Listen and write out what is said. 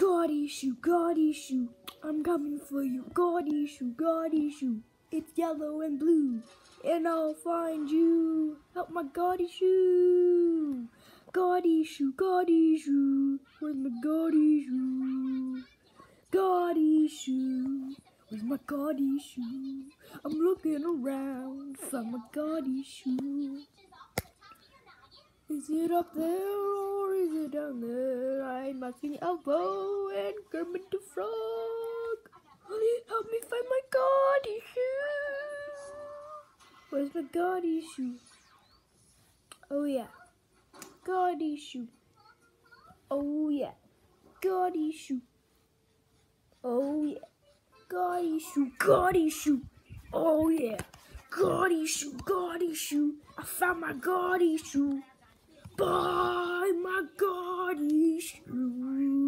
Gaudy shoe, I'm coming for you. Gaudy shoe, it's yellow and blue, and I'll find you. Help my gaudy shoe. Gaudy shoe, where's my gaudy shoe? Gaudy shoe, where's my gaudy shoe? I'm looking around for my gaudy shoe. Is it up there or is it down there? I'm asking Elbow and Kermit the Frog. Help me find my gaudy shoe. Where's my gaudy shoe? Oh yeah, gaudy shoe. Oh yeah, gaudy shoe. Oh yeah, gaudy shoe. Oh yeah, gaudy shoe. I found my gaudy shoe. Buy my gaudy shoe.